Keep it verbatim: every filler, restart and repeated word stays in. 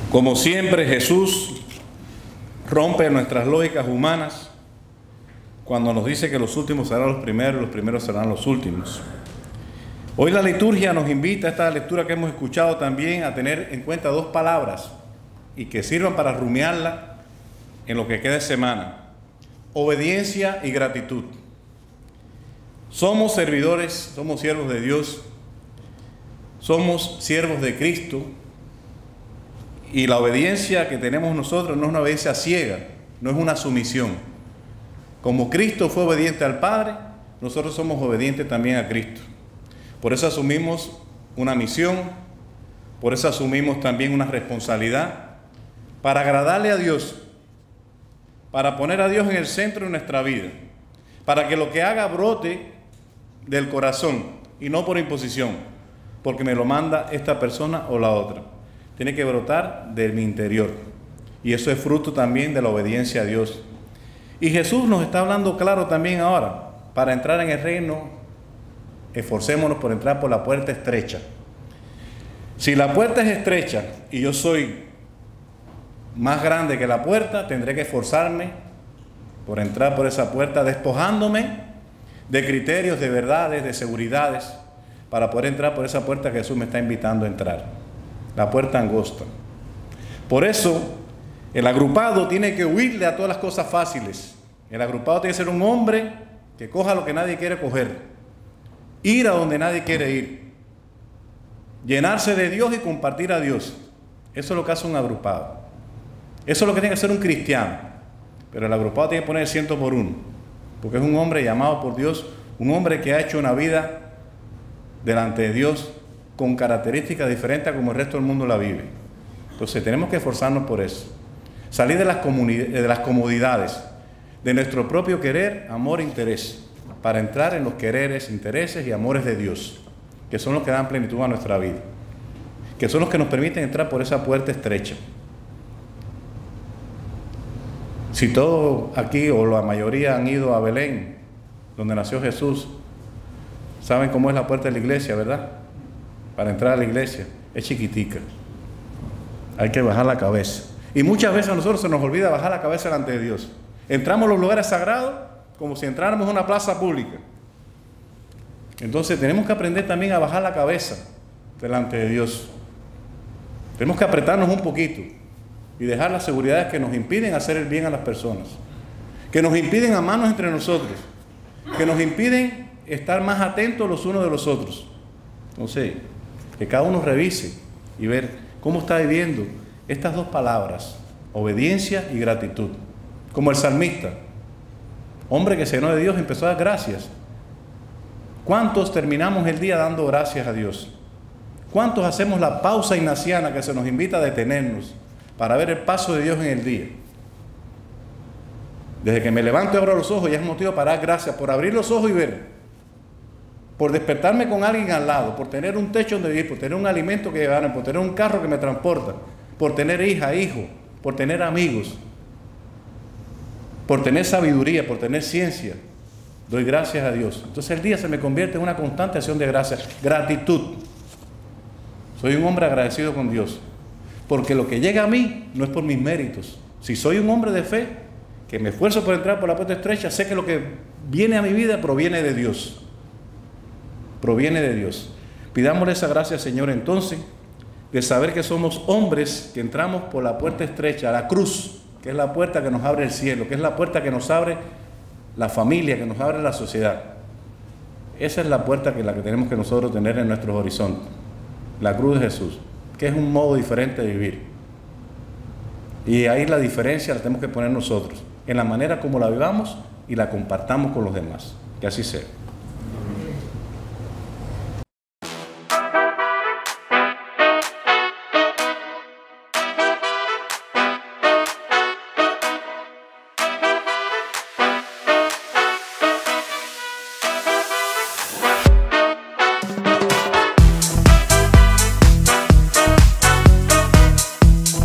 Como siempre, Jesús rompe nuestras lógicas humanas cuando nos dice que los últimos serán los primeros y los primeros serán los últimos. Hoy la liturgia nos invita, a esta lectura que hemos escuchado también, a tener en cuenta dos palabras y que sirvan para rumiarla en lo que queda de semana: obediencia y gratitud. Somos servidores, somos siervos de Dios, somos siervos de Cristo, y la obediencia que tenemos nosotros no es una obediencia ciega, no es una sumisión. Como Cristo fue obediente al Padre, nosotros somos obedientes también a Cristo. Por eso asumimos una misión, por eso asumimos también una responsabilidad, para agradarle a Dios, para poner a Dios en el centro de nuestra vida, para que lo que haga brote del corazón y no por imposición, porque me lo manda esta persona o la otra. Tiene que brotar de mi interior, y eso es fruto también de la obediencia a Dios. Y Jesús nos está hablando claro también ahora: para entrar en el reino, esforcémonos por entrar por la puerta estrecha. Si la puerta es estrecha y yo soy más grande que la puerta, tendré que esforzarme por entrar por esa puerta, despojándome de criterios, de verdades, de seguridades, para poder entrar por esa puerta que Jesús me está invitando a entrar, la puerta angosta. Por eso, el agrupado tiene que huirle a todas las cosas fáciles. El agrupado tiene que ser un hombre que coja lo que nadie quiere coger, ir a donde nadie quiere ir, llenarse de Dios y compartir a Dios. Eso es lo que hace un agrupado. Eso es lo que tiene que hacer un cristiano. Pero el agrupado tiene que poner el ciento por uno, porque es un hombre llamado por Dios, un hombre que ha hecho una vida delante de Dios con características diferentes a como el resto del mundo la vive. Entonces tenemos que esforzarnos por eso. Salir de las, de las comodidades, de nuestro propio querer, amor e interés, para entrar en los quereres, intereses y amores de Dios, que son los que dan plenitud a nuestra vida, que son los que nos permiten entrar por esa puerta estrecha. Si todos aquí, o la mayoría, han ido a Belén, donde nació Jesús, saben cómo es la puerta de la iglesia, ¿verdad? Para entrar a la iglesia es chiquitica, hay que bajar la cabeza, y muchas veces a nosotros se nos olvida bajar la cabeza delante de Dios. Entramos a los lugares sagrados como si entráramos a una plaza pública. Entonces tenemos que aprender también a bajar la cabeza delante de Dios. Tenemos que apretarnos un poquito y dejar las seguridades que nos impiden hacer el bien a las personas, que nos impiden amarnos entre nosotros, que nos impiden estar más atentos los unos de los otros. Entonces, que cada uno revise y ver cómo está viviendo estas dos palabras, obediencia y gratitud. Como el salmista, hombre que se llenó de Dios, empezó a dar gracias. ¿Cuántos terminamos el día dando gracias a Dios? ¿Cuántos hacemos la pausa ignaciana que se nos invita a detenernos para ver el paso de Dios en el día? Desde que me levanto y abro los ojos ya es motivo para dar gracias por abrir los ojos y ver, por despertarme con alguien al lado, por tener un techo donde vivir, por tener un alimento que llevar, por tener un carro que me transporta, por tener hija, hijo, por tener amigos, por tener sabiduría, por tener ciencia. Doy gracias a Dios. Entonces el día se me convierte en una constante acción de gracias, gratitud. Soy un hombre agradecido con Dios, porque lo que llega a mí no es por mis méritos. Si soy un hombre de fe, que me esfuerzo por entrar por la puerta estrecha, sé que lo que viene a mi vida proviene de Dios. Proviene de Dios. Pidámosle esa gracia, Señor, entonces, de saber que somos hombres que entramos por la puerta estrecha, la cruz, que es la puerta que nos abre el cielo, que es la puerta que nos abre la familia, que nos abre la sociedad. Esa es la puerta que la que tenemos que nosotros tener en nuestros horizontes, la cruz de Jesús, que es un modo diferente de vivir. Y ahí la diferencia la tenemos que poner nosotros, en la manera como la vivamos y la compartamos con los demás. Que así sea.